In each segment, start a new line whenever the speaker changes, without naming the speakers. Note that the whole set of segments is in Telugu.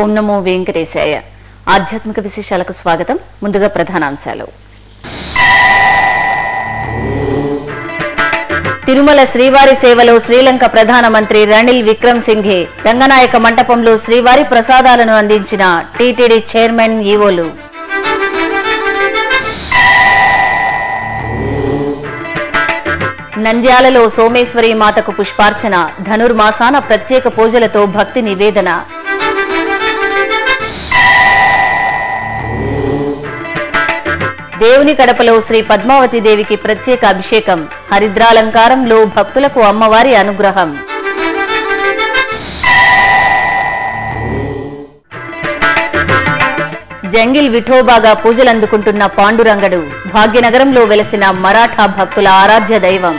ఓం నమో వెంకటేశాయ. ఆధ్యాత్మిక విశేషాలకు స్వాగతం. ముందుగా ప్రధానాంశాలు. తిరుమల శ్రీవారి సేవలో శ్రీలంక ప్రధానమంత్రి రనిల్ విక్రమసింఘే రంగనాయక మంటపంలో శ్రీవారి ప్రసాదాలను అందించిన టీటీడీ చైర్మన్ ఈవోలు. నంద్యాలలో సోమేశ్వరి మాతకు పుష్పార్చన, ధనుర్మాసాన ప్రత్యేక పూజలతో భక్తి నివేదన. దేవుని కడపలో శ్రీ పద్మావతి దేవికి ప్రత్యేక అభిషేకం, హరిద్రాలంకారంలో భక్తులకు అమ్మవారి అనుగ్రహం. జంగిల్ విఠోబాగా పూజలందుకుంటున్న పాండురంగడు, భాగ్యనగరంలో వెలసిన మరాఠా భక్తుల ఆరాధ్య దైవం.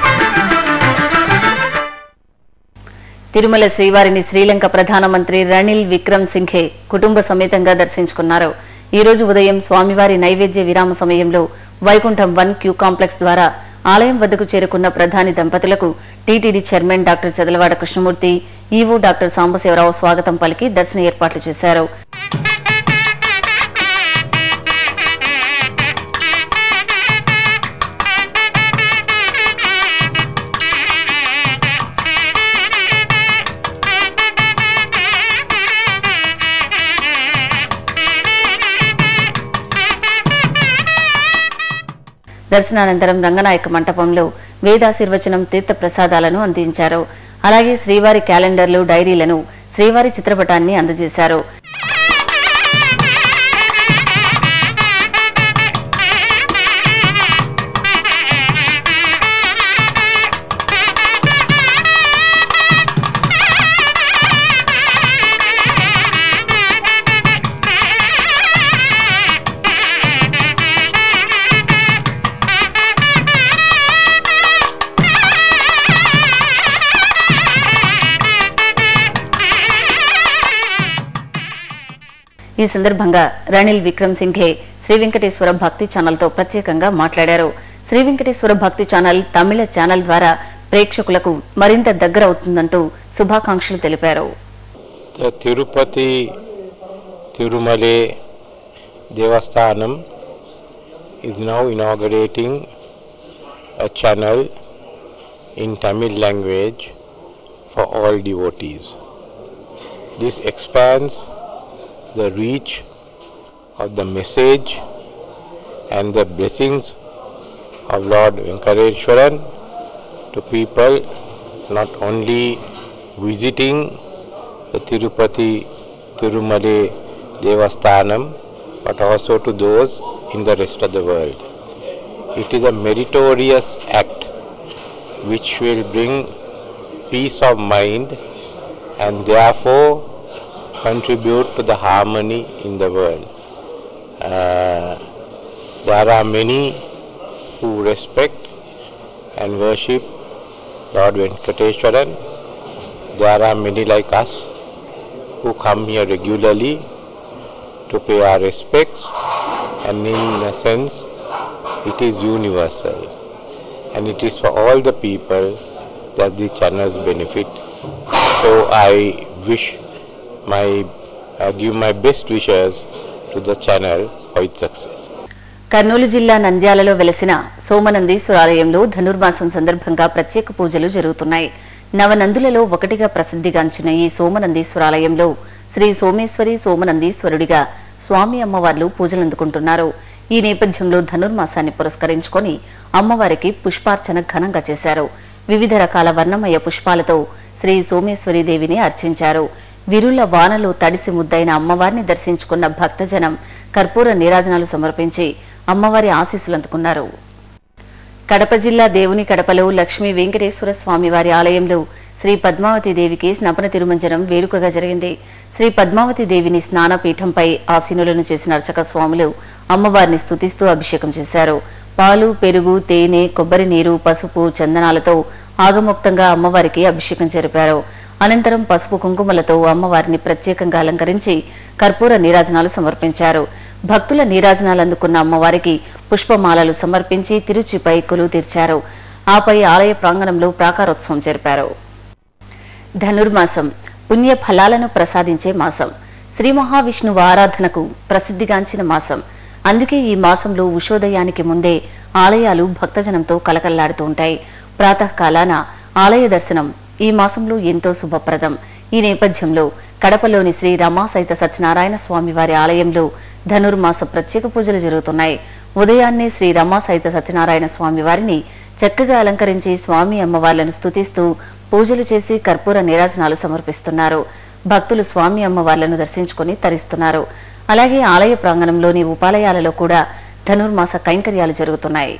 తిరుమల శ్రీవారిని శ్రీలంక ప్రధానమంత్రి రనిల్ విక్రమసింఘే కుటుంబ సమేతంగా దర్శించుకున్నారు. ఈ రోజు ఉదయం స్వామివారి నైవేద్య విరామ సమయంలో వైకుంఠం 1 క్యూ కాంప్లెక్స్ ద్వారా ఆలయం వద్దకు చేరుకున్న ప్రధాని దంపతులకు TTD chairman doctor Chadalavada Krishnamurthy, EO doctor Sambasivarao స్వాగతం పలికి దర్శన ఏర్పాట్లు చేశారు. దర్శనానంతరం రంగనాయక మంటపంలో వేదాశీర్వచనం, తీర్థ ప్రసాదాలను అందించారు. అలాగే శ్రీవారి క్యాలెండర్లు, డైరీలను, శ్రీవారి చిత్రపటాన్ని అందజేశారు. ఈ సందర్భంగా రనిల్ విక్రమసింఘే శ్రీ వెంకటేశ్వర భక్తి ఛానల్తో ప్రత్యేకంగా మాట్లాడారు. శ్రీ వెంకటేశ్వర భక్తి ఛానల్ తమిళ ఛానల్ ద్వారా ప్రేక్షకులకు మరింత దగ్గర అవుతుందంటూ శుభాకాంక్షలు తెలిపారు.
తిరుపతి తిరుమలే దేవస్థానం is now inaugurating a channel in Tamil language for all devotees. This expands the reach of the message and the blessings of Lord Venkateshwaran to people not only visiting the Tirupati Tirumale Devasthanam but also to those in the rest of the world. It is a meritorious act which will bring peace of mind and therefore contribute to the harmony in the world. There are many who respect and worship Lord Venkateshwaran. There are many like us who come here regularly to pay our respects, and in a sense it is universal and it is for all the people that the channels benefit. So I give my best wishes to the channel for its success.
Kurnool జిల్లా నంద్యాలలో వెలసిన సోమనందీశ్వర ఆలయంలో ధనుర్మాసం సందర్భంగా ప్రత్యేక పూజలు జరుగుతున్నాయి. నవనందులలో ఒకటిగా ప్రసిద్ధిగాంచిన ఈ సోమనందీశ్వర ఆలయంలో శ్రీ సోమేశ్వరి సోమనందీశ్వరుడిగా స్వామి అమ్మవార్లు పూజలందుకుంటున్నారు. ఈ నేపథ్యంలో ధనుర్మాసాన్ని పురస్కరించుకొని అమ్మవారికి పుష్పార్చన ఘనంగా చేశారు. వివిధ రకాల వర్ణమయ పుష్పాలతో శ్రీ సోమేశ్వరి దేవిని అర్చించారు. విరుల వానలో తడిసి ముద్దైన అమ్మవారిని దర్శించుకున్న భక్తజనం కర్పూర నీరాజనాలు సమర్పించి అమ్మవారి ఆశీస్సులు అందుకున్నారు. కడప జిల్లా దేవుని కడపలో లక్ష్మీ వెంకటేశ్వర స్వామివారి ఆలయంలో శ్రీ పద్మావతి దేవికి స్నపన తిరుమంజనం వేడుకగా జరిగింది. శ్రీ పద్మావతి దేవిని స్నానపీఠంపై ఆసీనులను చేసిన అర్చక స్వాములు అమ్మవారిని స్తుతిస్తూ అభిషేకం చేశారు. పాలు, పెరుగు, తేనె, కొబ్బరి నీరు, పసుపు, చందనాలతో ఆగమోక్తంగా అమ్మవారికి అభిషేకం జరిపారు. అనంతరం పసుపు కుంకుమలతో అమ్మవారిని ప్రత్యేకంగా అలంకరించి కర్పూర నీరాజనాలు సమర్పించారు. భక్తుల నీరాజనాలు అందుకున్న అమ్మవారికి పుష్పమాలలు సమర్పించి తిరుచిపై కొలువు తీర్చారు. ఆపై ఆలయ ప్రాంగణంలో ప్రాకారోత్సవం జరిపారు. ధనుర్మాసం పుణ్య ఫలాలను ప్రసాదించే మాసం. శ్రీ మహావిష్ణువు ఆరాధనకు ప్రసిద్ధిగాంచిన మాసం. అందుకే ఈ మాసంలో ఉషోదయానికి ముందే ఆలయాలు భక్తజనంతో కలకల్లాడుతూ ఉంటాయి. ప్రాతకాలాన ఆలయ దర్శనం ఈ మాసంలో ఎంతో శుభప్రదం. ఈ నేపథ్యంలో కడపలోని శ్రీ రమా సహిత సత్యనారాయణ స్వామి వారి ఆలయంలో ధనుర్మాస ప్రత్యేక పూజలు జరుగుతున్నాయి. ఉదయాన్నే శ్రీ రమా సహిత సత్యనారాయణ స్వామి వారిని చక్కగా అలంకరించి స్వామి అమ్మవార్లను స్తుతిస్తూ పూజలు చేసి కర్పూర నీరాజనాలు సమర్పిస్తున్నారు. భక్తులు స్వామి అమ్మవార్లను దర్శించుకుని తరిస్తున్నారు. అలాగే ఆలయ ప్రాంగణంలోని ఉపాలయాలలో కూడా ధనుర్మాస కైంకర్యాలు జరుగుతున్నాయి.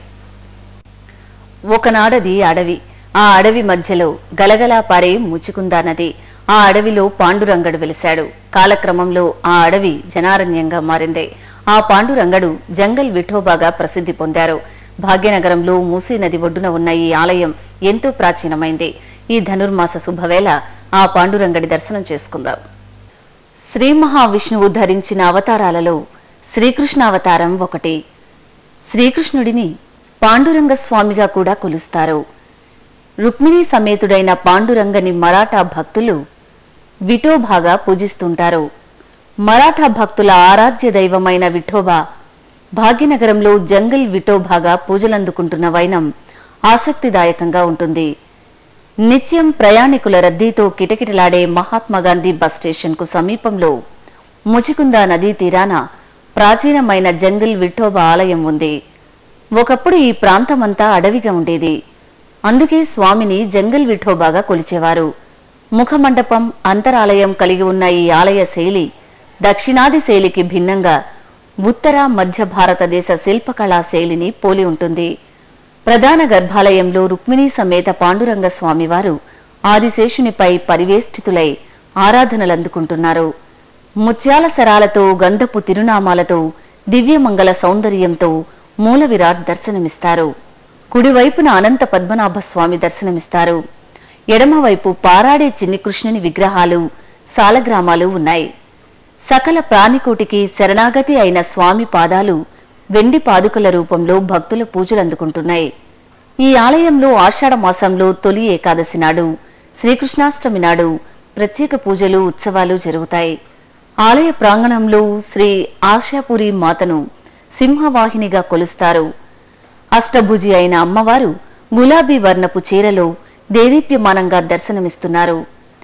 ఒకనాడది అడవి. ఆ అడవి మధ్యలో గలగలా పారే ముచికుందా నది. ఆ అడవిలో పాండురంగడు వెలిశాడు. కాలక్రమంలో ఆ అడవి జనారణ్యంగా మారింది. ఆ పాండురంగడు జంగల్ విఠోబాగా ప్రసిద్ధి పొందారు. భాగ్యనగరంలో మూసీ నది ఒడ్డున ఉన్న ఈ ఆలయం ఎంతో ప్రాచీనమైంది. ఈ ధనుర్మాస శుభవేళ ఆ పాండురంగడి దర్శనం చేసుకుందాం. శ్రీ మహావిష్ణువు ధరించిన అవతారాలలో శ్రీకృష్ణ అవతారం ఒకటి. శ్రీకృష్ణుడిని పాండురంగ స్వామిగా కూడా కొలుస్తారు. రుక్మిణీ సమేతుడైన పాండురంగని మరాఠా భక్తులు విఠోబాగా పూజిస్తుంటారు. మరాఠా భక్తుల ఆరాధ్య దైవమైన విఠోబా భాగ్యనగరంలో జంగల్ విఠోబాగా పూజలందుకుంటున్న వైనం ఆసక్తిదాయకంగా ఉంటుంది. నిత్యం ప్రయాణికుల రద్దీతో కిటకిటలాడే మహాత్మాగాంధీ బస్ స్టేషన్ కు సమీపంలో ముచికుందా నదీ తీరాన ప్రాచీనమైన జంగల్ విఠోబా ఆలయం ఉంది. ఒకప్పుడు ఈ ప్రాంతమంతా అడవిగా ఉండేది. అందుకే స్వామిని జంగల్ విఠోబాగా కొలిచేవారు. ముఖమండపం, అంతరాలయం కలిగి ఉన్న ఈ ఆలయ శైలి దక్షిణాది శైలికి భిన్నంగా ఉత్తర మధ్య భారతదేశ శిల్పకళా శైలిని పోలి ఉంటుంది. ప్రధాన గర్భాలయంలో రుక్మిణీ సమేత పాండురంగ స్వామివారు ఆదిశేషునిపై పరివేష్టితులై ఆరాధనలందుకుంటున్నారు. ముత్యాల సరాలతో, గంధపు తిరునామాలతో, దివ్యమంగళ సౌందర్యంతో మూల విరాట్ దర్శనమిస్తారు. కుడివైపున అనంత పద్మనాభ స్వామి దర్శనమిస్తారు. ఎడమవైపు పారాడే చిన్ని కృష్ణుని విగ్రహాలు, సాలగ్రామాలు ఉన్నాయి. సకల ప్రాణికోటికి శరణాగతి అయిన స్వామి పాదాలు వెండి పాదుకల రూపంలో భక్తుల పూజలందుకుంటున్నాయి. ఈ ఆలయంలో ఆషాఢ మాసంలో తొలి ఏకాదశి నాడు, శ్రీకృష్ణాష్టమి నాడు ప్రత్యేక పూజలు, ఉత్సవాలు జరుగుతాయి. ఆలయ ప్రాంగణంలో శ్రీ ఆశాపురి మాతను సింహవాహినిగా కొలుస్తారు. అష్టభుజి అయిన అమ్మవారు గులాబీ వర్ణపు చీరలో దేదీప్యమానంగా దర్శనమిస్తున్నారు.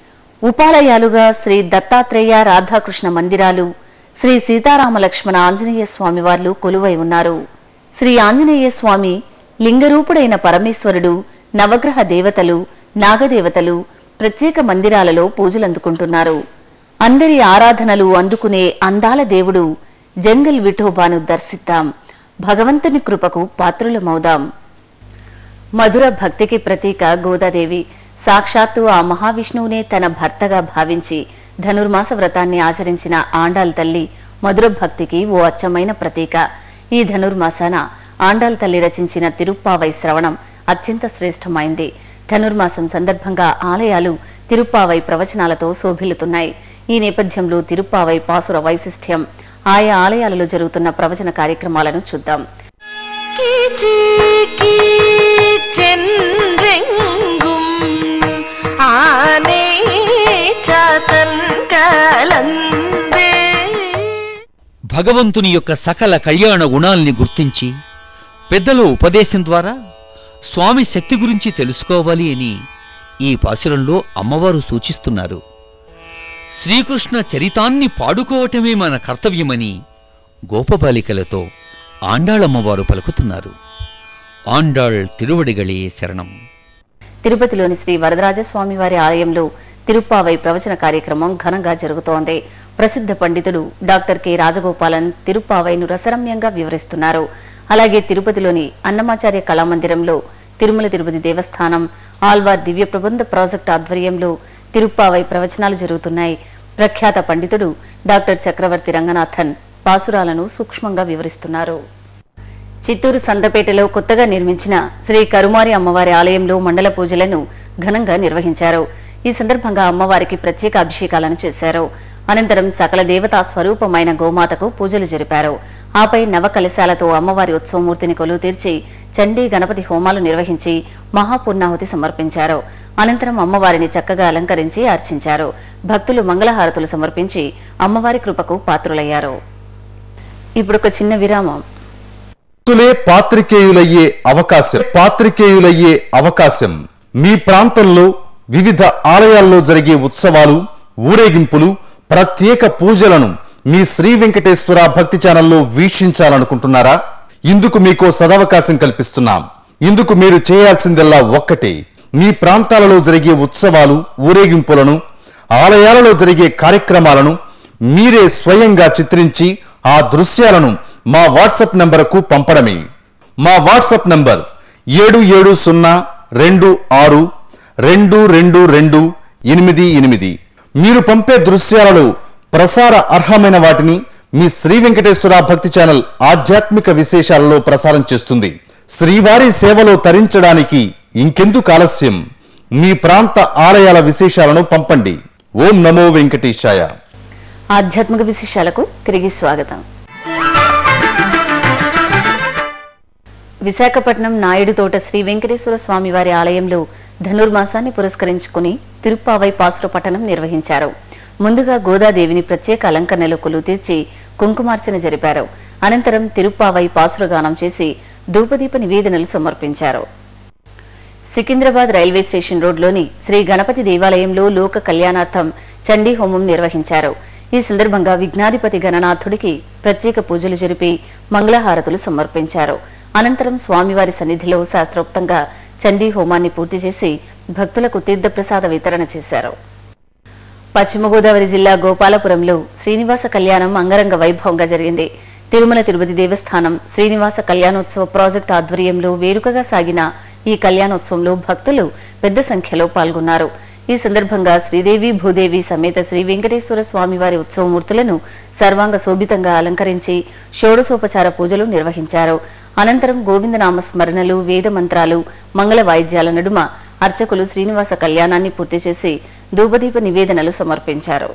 ఉపాలయాలుగా శ్రీ దత్తాత్రేయ రాధాకృష్ణ మందిరాలు, శ్రీ సీతారామ లక్ష్మణ ఆంజనేయ స్వామివార్లు కొలువై ఉన్నారు. శ్రీ ఆంజనేయ స్వామి లింగరూపుడైన పరమేశ్వరుడు, నవగ్రహ దేవతలు, నాగదేవతలు ప్రత్యేక మందిరాలలో పూజలందుకుంటున్నారు. అందరి ఆరాధనలు అందుకునే అందాల దేవుడు జంగల్ విఠోబాను దర్శిద్దాం. భగవంతుని కృపకు పాత్రులమవుదాం. మధుర భక్తికి ప్రతీక గోదాదేవి. సాక్షాత్తు ఆ మహావిష్ణువునే తన భర్తగా భావించి ధనుర్మాస వ్రతాన్ని ఆచరించిన ఆండాల్ తల్లి మధుర భక్తికి ఓ అచ్చమైన ప్రతీక. ఈ ధనుర్మాసాన ఆండాల్ తల్లి రచించిన తిరుప్పావై శ్రవణం అత్యంత శ్రేష్టమైంది. ధనుర్మాసం సందర్భంగా ఆలయాలు తిరుప్పావై ప్రవచనాలతో శోభిల్లుతున్నాయి. ఈ నేపథ్యంలో తిరుప్పావై పాసుర వైశిష్ట్యం, ఆయా ఆలయాలలో జరుగుతున్న ప్రవచన కార్యక్రమాలను చూద్దాం.
భగవంతుని యొక్క సకల కళ్యాణ గుణాల్ని గుర్తించి పెద్దల ఉపదేశం ద్వారా స్వామి శక్తి గురించి తెలుసుకోవాలి అని ఈ పాసురంలో అమ్మవారు సూచిస్తున్నారు. శ్రీకృష్ణ చరితాన్ని పాడుకోవటమే మన కర్తవ్యమని గోపబాలికలతో ఆండాళమ్మవారు పలుకుతున్నారు. ఆండాళ్ తిరువడిగళే శరణం.
తిరుపతిలోని శ్రీ వరదరాజస్వామి వారి ఆలయంలో తిరుప్పావై ప్రవచన కార్యక్రమం ఘనంగా జరుగుతోంది. ప్రసిద్ధ పండితుడు డాక్టర్ కె రాజగోపాలన్ తిరుప్పావైను రసరమ్యంగా వివరిస్తున్నారు. అలాగే తిరుపతిలోని అన్నమాచార్య కళామందిరంలో తిరుమల తిరుపతి దేవస్థానం ఆల్వార్ దివ్య ప్రబంధ ప్రాజెక్టు ఆధ్వర్యంలో తిరుప్పావై ప్రవచనాలు జరుగుతున్నాయి. ప్రఖ్యాత పండితుడు డాక్టర్ చక్రవర్తి రంగనాథన్ పాసురాలను సూక్ష్మంగా వివరిస్తున్నారు. చిత్తూరు సందపేటలో కొత్తగా నిర్మించిన శ్రీ కరుమారి అమ్మవారి ఆలయంలో మండల పూజలను ఘనంగా నిర్వహించారు. ఈ సందర్భంగా అమ్మవారికి ప్రత్యేక అభిషేకాలను చేశారు. అనంతరం సకల దేవతా స్వరూపమైన గోమాతకు పూజలు జరిపారు. ఆపై నవకలశాలతో అమ్మవారి ఉత్సవమూర్తిని కొలువు తీర్చి చండీ గణపతి హోమాలు నిర్వహించి మహాపూర్ణాహుతి సమర్పించారు. అనంతరం అమ్మవారిని చక్కగా అలంకరించి అర్చించారు. భక్తులు మంగళహారతులు సమర్పించి అమ్మవారి కృపకు పాత్రులయ్యారు. ఇప్పుడు ఒక చిన్న విరామం.
పాత్రికేయులయ్యే అవకాశం మీ ప్రాంతంలో వివిధ ఆలయాల్లో జరిగే ఉత్సవాలు, ఊరేగింపులు, ప్రత్యేక పూజలను మీ శ్రీ వెంకటేశ్వర భక్తి ఛానల్లో వీక్షించాలనుకుంటున్నారా? ఇందుకు మీకో సదవకాశం కల్పిస్తున్నాం. ఇందుకు మీరు చేయాల్సిందల్లా ఒక్కటే. మీ ప్రాంతాలలో జరిగే ఉత్సవాలు, ఊరేగింపులను, ఆలయాలలో జరిగే కార్యక్రమాలను మీరే స్వయంగా చిత్రించి ఆ దృశ్యాలను మా వాట్సాప్ నంబరుకు పంపడమే. మా వాట్సాప్ నంబర్ 7702622288. మీరు పంపే దృశ్యాలలో ప్రసార అర్హమైన వాటిని మీ శ్రీ వెంకటేశ్వర భక్తి ఛానల్ ఆధ్యాత్మిక విశేషాలలో ప్రసారం చేస్తుంది. శ్రీవారి సేవలో తరించడానికి ఇంకెందుకు ఆలస్యం? మీ ప్రాంత ఆలయాల విశేషాలను పంపండి. ఓం నమో వెంకటేశాయ.
ఆధ్యాత్మిక విశేషాలకు తిరిగి స్వాగతం. విశాఖపట్నం నాయుడుతోట శ్రీ వెంకటేశ్వర స్వామి వారి ఆలయంలో ధనుర్మాసాన్ని పురస్కరించుకుని తిరుప్పావై పాసుర పఠనం నిర్వహించారు. ముందుగా గోదాదేవిని ప్రత్యేక అలంకరణలో కొలువు తీర్చి కుంకుమార్చన జరిపారు. అనంతరం తిరుప్పావై పాసురగానం చేసి ధూపదీప నివేదనలు సమర్పించారు. సికింద్రాబాద్ రైల్వే స్టేషన్ రోడ్లోని శ్రీ గణపతి దేవాలయంలో లోక కళ్యాణార్థం చండీ హోమం నిర్వహించారు. ఈ సందర్భంగా విఘ్నాధిపతి గణనాథుడికి ప్రత్యేక పూజలు జరిపి మంగళహారతులు సమర్పించారు. అనంతరం స్వామివారి సన్నిధిలో శాస్త్రోక్తంగా చండీ హోమాన్ని పూర్తి చేసి భక్తులకు తీర్థప్రసాద వితరణ చేశారు. పశ్చిమ గోదావరి జిల్లా గోపాలపురంలో శ్రీనివాస కళ్యాణం అంగరంగ వైభవంగా జరిగింది. తిరుమల తిరుపతి దేవస్థానం శ్రీనివాస కళ్యాణోత్సవ ప్రాజెక్టు ఆధ్వర్యంలో వేడుకగా సాగిన ఈ కళ్యాణోత్సవంలో భక్తులు పెద్ద సంఖ్యలో పాల్గొన్నారు. ఈ సందర్భంగా శ్రీదేవి భూదేవి సమేత శ్రీ వెంకటేశ్వర స్వామివారి ఉత్సవమూర్తులను సర్వాంగ శోభితంగా అలంకరించి షోడశోపచార పూజలు నిర్వహించారు. అనంతరం గోవిందనామ స్మరణలు, వేద మంత్రాలు, మంగళ వాయిద్యాల నడుమ అర్చకులు శ్రీనివాస కళ్యాణాన్ని పూర్తి చేసి ధూపదీప నివేదనలు సమర్పించారు.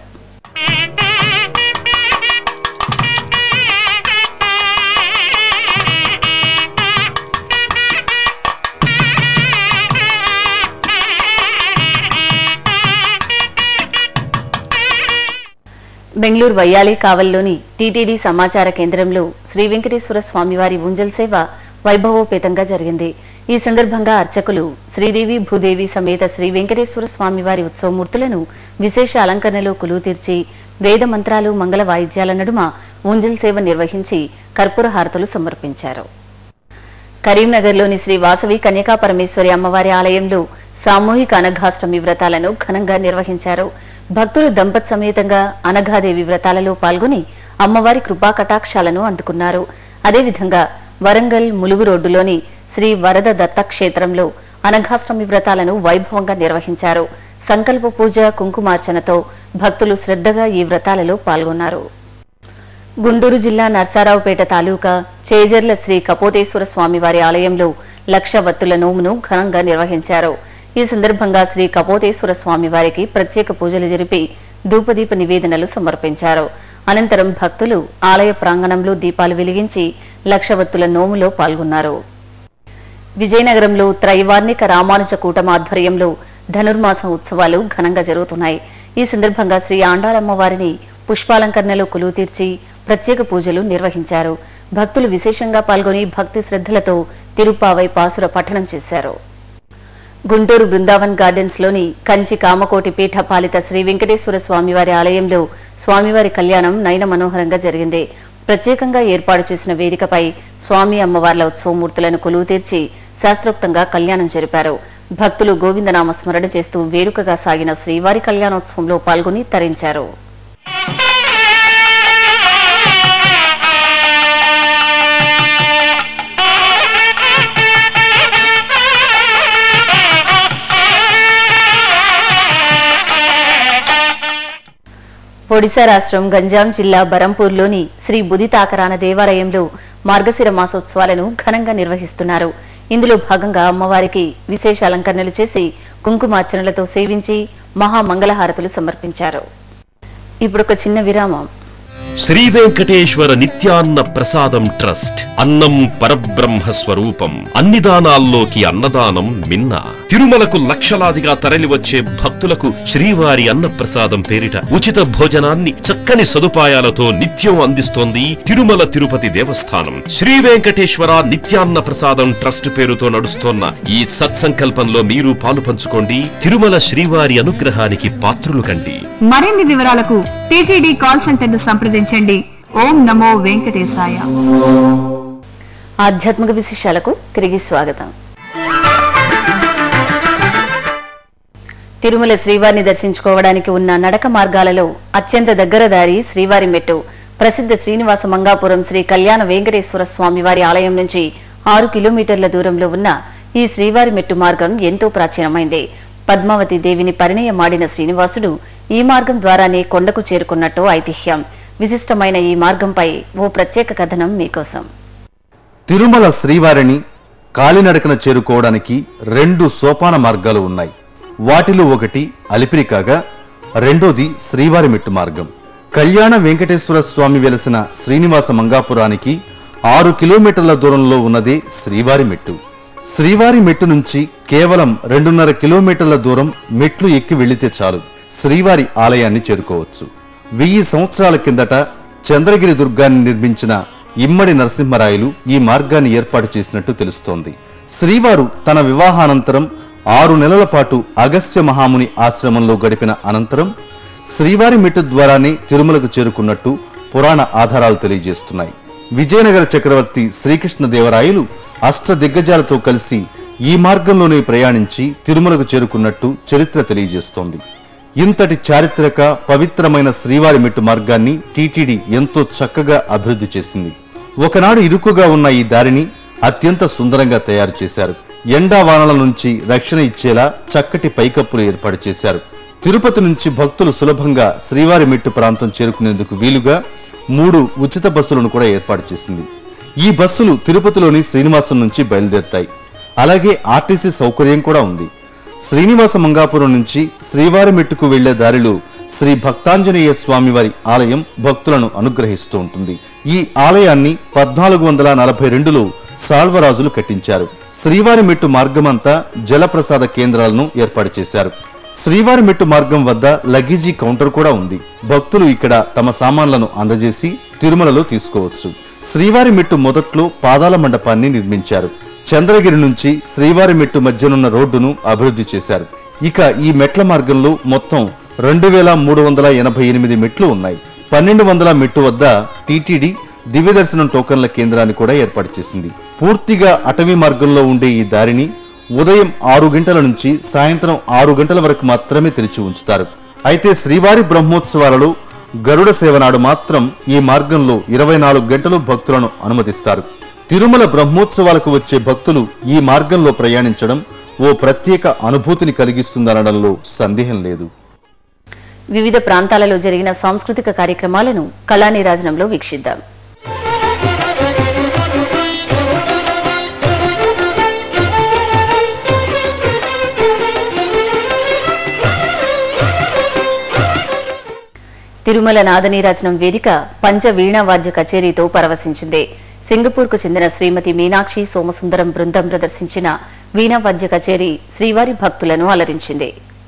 బెంగళూరు వయ్యాలి కావల్లోని టీటీడీ సమాచార కేంద్రంలో శ్రీ వెంకటేశ్వర స్వామివారి ఊంజల్ సేవ వైభవోపేతంగా జరిగింది. ఈ సందర్భంగా అర్చకులు శ్రీదేవి భూదేవి సమేత శ్రీ వెంకటేశ్వర స్వామివారి ఉత్సవమూర్తులను విశేష అలంకరణలో కొలువు తీర్చి వేద మంత్రాలు, మంగళ వాయిద్యాల నడుమ ఊంజల్ సేవ నిర్వహించి కర్పూర హారతులు సమర్పించారు. కరీంనగర్లోని శ్రీ వాసవి కన్యకా పరమేశ్వరి అమ్మవారి ఆలయంలో సామూహిక అనఘాష్టమి వ్రతాలను ఘనంగా నిర్వహించారు. భక్తులు దంపత్ సమేతంగా అనఘాదేవి వ్రతాలలో పాల్గొని అమ్మవారి కృపా కటాక్షాలను అందుకున్నారు. అదేవిధంగా వరంగల్ ములుగు రోడ్డులోని శ్రీ వరద దత్త క్షేత్రంలో అనఘాష్టమి వ్రతాలను వైభవంగా నిర్వహించారు. సంకల్ప పూజ, కుంకుమార్చనతో భక్తులు శ్రద్ధగా ఈ వ్రతాలలో పాల్గొన్నారు. గుంటూరు జిల్లా నర్సారావుపేట తాలూకా చేజర్ల శ్రీ కపోతేశ్వర స్వామివారి ఆలయంలో 1,00,000 వత్తుల నోమును ఘనంగా నిర్వహించారు. ఈ సందర్భంగా శ్రీ కపోతేశ్వర స్వామివారికి ప్రత్యేక పూజలు జరిపి ధూపదీప నివేదనలు సమర్పించారు. అనంతరం భక్తులు ఆలయ ప్రాంగణంలో దీపాలు వెలిగించి 1,00,000 వత్తుల నోములో పాల్గొన్నారు. విజయనగరంలో త్రైవార్ణిక రామానుజ కూటమి ఆధ్వర్యంలో ధనుర్మాస ఉత్సవాలు ఘనంగా జరుగుతున్నాయి. ఈ సందర్భంగా శ్రీ ఆండాలమ్మవారిని పుష్పాలంకరణలో కొలువు తీర్చి ప్రత్యేక పూజలు నిర్వహించారు. భక్తులు విశేషంగా పాల్గొని భక్తి శ్రద్ధలతో తిరుప్పావై పాసుర పఠనం చేశారు. గుంటూరు బృందావన్ గార్డెన్స్ లోని కంచి కామకోటి పీఠ పాలిత శ్రీ వెంకటేశ్వర స్వామివారి ఆలయంలో స్వామివారి కళ్యాణం నయన మనోహరంగా జరిగింది. ప్రత్యేకంగా ఏర్పాటు చేసిన వేదికపై స్వామి అమ్మవార్ల ఉత్సవమూర్తులను కొలువు తీర్చి శాస్త్రోక్తంగా కళ్యాణం జరిపారు. భక్తులు గోవిందనామ స్మరణ చేస్తూ వేడుకగా సాగిన శ్రీవారి కళ్యాణోత్సవంలో పాల్గొని తరించారు. ఒడిశా రాష్ట్రం గంజాం జిల్లా బరంపూర్లోని శ్రీ బుదితాకరాన దేవాలయంలో మార్గశిర మాసోత్సవాలను ఘనంగా నిర్వహిస్తున్నారు. ఇందులో భాగంగా అమ్మవారికి విశేష అలంకరణలు చేసి కుంకుమార్చనలతో సేవించి మహామంగళహారతులు సమర్పించారు. ఇప్పుడు ఒక చిన్న విరామం.
శ్రీ వెంకటేశ్వర నిత్యాన్న ప్రసాదం ట్రస్ట్. అన్నం పరబ్రహ్మ స్వరూపం. అన్ని దానాల్లోకి అన్నదానం మిన్న. తిరుమలకు లక్షలాదిగా తరలివచ్చే భక్తులకు శ్రీవారి అన్న ప్రసాదం పేరిట ఉచిత భోజనాన్ని చక్కని సదుపాయాలతో నిత్యం అందిస్తోంది తిరుమల తిరుపతి దేవస్థానం. శ్రీ వెంకటేశ్వర నిత్యాన్న ప్రసాదం ట్రస్ట్ పేరుతో నడుస్తోన్న ఈ సత్సంకల్పంలో మీరు పాలు పంచుకోండి. తిరుమల శ్రీవారి అనుగ్రహానికి పాత్రులు కండి.
మరిన్ని వివరాలకు టీటీడీ కాల్ సెంటర్ ను సంప్రదించండి. ఓం నమో వెంకటేశాయ.
ఆధ్యాత్మిక విశేషాలకు తిరిగి స్వాగతం. తిరుమల శ్రీవారిని దర్శించుకోవడానికి ఉన్న నడక మార్గాలలో అత్యంత దగ్గర దారి శ్రీవారి మెట్టు. ప్రసిద్ధ శ్రీనివాస మంగాపురం శ్రీ కళ్యాణ వెంకటేశ్వర స్వామివారి ఆలయం నుంచి 6 కిలోమీటర్ల దూరంలో ఉన్న ఈ శ్రీవారి మెట్టు మార్గం ఎంతో ప్రాచీనమైంది. పద్మావతి దేవిని పరిణయమాడిన శ్రీనివాసుడు ఈ మార్గం ద్వారానే కొండకు చేరుకున్నట్టు ఐతిహ్యం. విశిష్టమైన ఈ మార్గంపై ఓ ప్రత్యేక కథనం మీకోసం.
తిరుమల శ్రీవారిని కాలినడకన చేరుకోవడానికి 2 సోపాన మార్గాలు ఉన్నాయి. వాటిలో ఒకటి అలిపిరి కాగా రెండోది శ్రీవారి మెట్టు మార్గం. కళ్యాణ వెంకటేశ్వర స్వామి వెలసిన శ్రీనివాస మంగాపురానికి 6 కిలోమీటర్ల దూరంలో ఉన్నదే శ్రీవారి మెట్టు. శ్రీవారి మెట్టు నుంచి కేవలం 2.5 కిలోమీటర్ల దూరం మెట్లు ఎక్కి వెళితే చాలు శ్రీవారి ఆలయాన్ని చేరుకోవచ్చు. 1000 సంవత్సరాల కిందట చంద్రగిరి దుర్గాన్ని నిర్మించిన ఇమ్మడి నరసింహరాయలు ఈ మార్గాన్ని ఏర్పాటు చేసినట్టు తెలుస్తోంది. శ్రీవారు తన వివాహానంతరం 6 నెలల పాటు అగస్త్య మహాముని ఆశ్రమంలో గడిపిన అనంతరం శ్రీవారి మెట్టు ద్వారానే తిరుమలకు చేరుకున్నట్టు పురాణ ఆధారాలు తెలియజేస్తున్నాయి. విజయనగర చక్రవర్తి శ్రీకృష్ణదేవరాయలు అష్టదిగ్గజాలతో కలిసి ఈ మార్గంలోనే ప్రయాణించి తిరుమలకు చేరుకున్నట్టు చరిత్ర తెలియజేస్తోంది. ఇంతటి చారిత్రక పవిత్రమైన శ్రీవారి మెట్టు మార్గాన్ని టీటీడీ ఎంతో చక్కగా అభివృద్ధి చేసింది. ఒకనాడు ఇరుకుగా ఉన్న ఈ దారిని అత్యంత సుందరంగా తయారు చేశారు. ఎండా వానల నుంచి రక్షణ ఇచ్చేలా చక్కటి పైకప్పులు ఏర్పాటు చేశారు. తిరుపతి నుంచి భక్తులు సులభంగా శ్రీవారి మెట్టు ప్రాంతం చేరుకునేందుకు వీలుగా 3 ఉచిత బస్సులను కూడా ఏర్పాటు చేసింది. ఈ బస్సులు తిరుపతిలోని శ్రీనివాసం నుంచి బయలుదేరుతాయి. అలాగే ఆర్టీసీ సౌకర్యం కూడా ఉంది. శ్రీనివాస మంగాపురం నుంచి శ్రీవారి మెట్టుకు వెళ్లే దారిలో శ్రీ భక్తాంజనేయ స్వామివారి ఆలయం భక్తులను అనుగ్రహిస్తూ ఉంటుంది. ఈ ఆలయాన్ని 1442లో సాల్వరాజులు కట్టించారు. శ్రీవారి మెట్టు మార్గమంతా జలప్రసాద కేంద్రాలను ఏర్పాటు చేశారు. శ్రీవారి మెట్టు మార్గం వద్ద లగేజీ కౌంటర్ కూడా ఉంది. భక్తులు ఇక్కడ తమ సామాన్లను అందజేసి తిరుమలలో తీసుకోవచ్చు. శ్రీవారి మెట్టు మొదట్లో పాదాల మండపాన్ని నిర్మించారు. చంద్రగిరి నుంచి శ్రీవారి మెట్టు మధ్యనున్న రోడ్డును అభివృద్ధి చేశారు. ఇక ఈ మెట్ల మార్గంలో మొత్తం 2388 మెట్లు ఉన్నాయి. 1200 మెట్టు వద్ద టీటీడీ దివ్య దర్శనం టోకన్ల కేంద్రాన్ని కూడా ఏర్పాటు చేసింది. పూర్తిగా అటవీ మార్గంలో ఉండే ఈ దారిని ఉదయం 6 గంటల నుంచి సాయంత్రం 6 గంటల వరకు మాత్రమే తెరిచి ఉంచుతారు. అయితే శ్రీవారి బ్రహ్మోత్సవాలలో గరుడ సేవ నాడు మాత్రం ఈ మార్గంలో 24 గంటలు భక్తులను అనుమతిస్తారు. తిరుమల బ్రహ్మోత్సవాలకు వచ్చే భక్తులు ఈ మార్గంలో ప్రయాణించడం ఓ ప్రత్యేక అనుభూతిని కలిగిస్తుందనడంలో సందేహం లేదు.
వివిధ ప్రాంతాలలో జరిగిన సాంస్కృతిక కార్యక్రమాలను కళానీరాజనంలో వీక్షిద్దాం. తిరుమల నాదనీరాజనం వేదిక పంచ వీణావాద్య కచేరీతో పరవశించింది. సింగపూర్కు చెందిన శ్రీమతి మీనాక్షి సోమసుందరం బృందం ప్రదర్శించిన వీణావాద్య కచేరీ శ్రీవారి భక్తులను అలరించింది.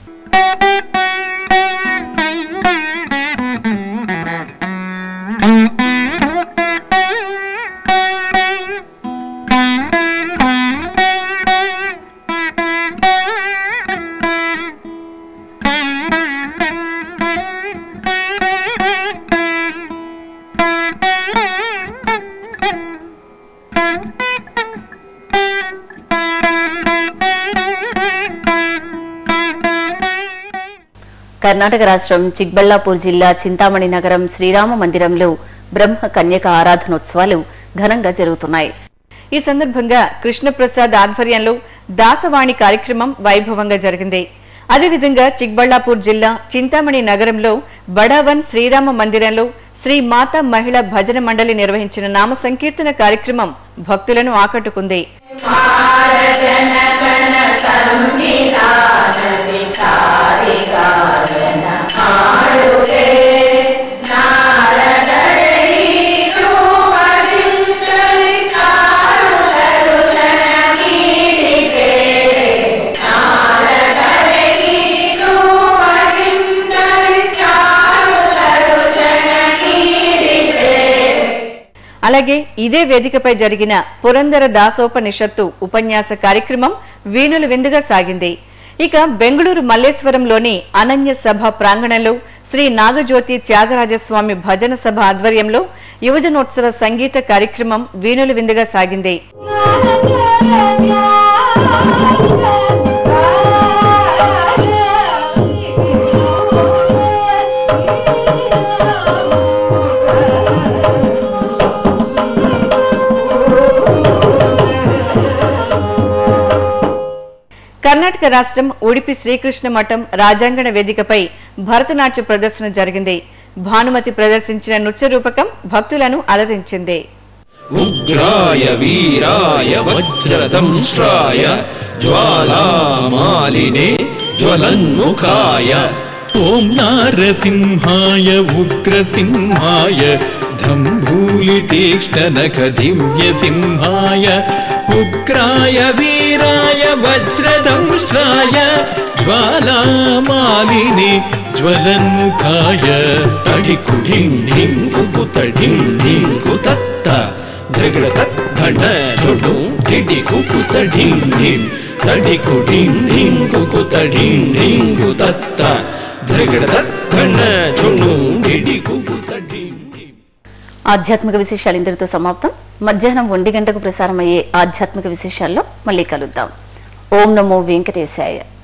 కర్ణాటక రాష్ట్రం చిక్బళ్లాపూర్ జిల్లా చింతామణి నగరం శ్రీరామ మందిరంలో బ్రహ్మ కన్యక ఆరాధనోత్సవాలు ఘనంగా జరుగుతున్నాయి.
ఈ సందర్భంగా కృష్ణప్రసాద్ ఆధ్వర్యంలో దాసవాణి కార్యక్రమం వైభవంగా జరిగింది. అదేవిధంగా చిక్బళ్లాపూర్ జిల్లా చింతామణి నగరంలో బడావన్ శ్రీరామ మందిరంలో శ్రీ మాతా మహిళా భజన మండలి నిర్వహించిన నామ సంకీర్తన కార్యక్రమం భక్తులను ఆకట్టుకుంది.
నారదడే
అలాగే ఇదే వేదికపై జరిగిన పురందర దాసోపనిషత్తు ఉపన్యాస కార్యక్రమం వీణుల విందుగా సాగింది. ఇక బెంగళూరు మల్లేశ్వరంలోని అనన్య సభ ప్రాంగణంలో శ్రీ నాగజ్యోతి త్యాగరాజస్వామి భజన సభ ఆధ్వర్యంలో యువజనోత్సవ సంగీత కార్యక్రమం వీణుల విందుగా సాగింది. కర్ణాటక రాష్ట్రం ఉడిపి శ్రీకృష్ణ మఠం రాజాంగణ వేదికపై భరతనాట్య ప్రదర్శన జరిగింది. భానుమతి ప్రదర్శించిన నృత్య రూపకం భక్తులను అలరించింది.
ఉగ్రాయ వీరాయ వజ్రదంశ్రాయ జ్వాలామాలినే జ్వలన్ముఖాయ ఓం నారసింహాయ ఉగ్రసింహాయ ధంభూలితీక్ష్ణనఖ దివ్యసింహాయ ఉగ్రాయ వీరాయ వజ్రదంశ్రాయ జ్వాలామాలినే జ్వలన్ముఖాయ తడికుఢిం ఢిం కుకుతఢిం ఢిం కుతత్త ధృగతత్ ఘట ఝుడు ఢిడి కుకుతఢిం ఢిం తడికుఢిం ఢిం కుకుతఢిం ఢిం కుతత్త ధృగతత్ ఘట ఝుడు ఢిడి కుకుతఢిం.
ఆధ్యాత్మిక విశేషాలు ఇంతటితో సమాప్తం. మధ్యాహ్నం 1 గంటకు ప్రసారమయ్యే ఆధ్యాత్మిక విశేషాల్లో మళ్ళీ కలుద్దాం. ఓం నమో వెంకటేశాయ.